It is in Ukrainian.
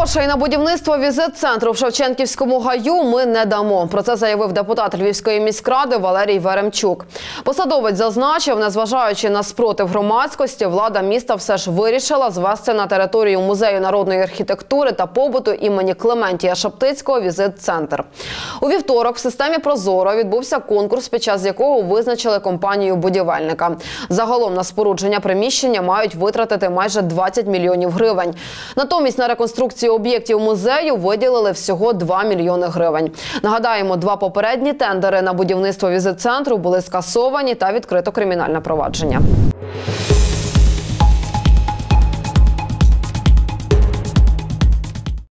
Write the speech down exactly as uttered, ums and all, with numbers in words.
Грошей на будівництво візит-центру в Шевченківському гаю ми не дамо. Про це заявив депутат Львівської міськради Валерій Веремчук. Посадовець зазначив, незважаючи на спротив громадськості, влада міста все ж вирішила звести на територію Музею народної архітектури та побуту імені Клементія Шептицького візит-центр. У вівторок в системі «Прозоро» відбувся конкурс, під час якого визначили компанію будівельника. Загалом на спорудження приміщення мають витратити майже двадцять мільйонів гривень. Натомість на реконструкцію об'єктів музею виділили всього два мільйони гривень. Нагадаємо, два попередні тендери на будівництво візит-центру були скасовані та відкрито кримінальне провадження.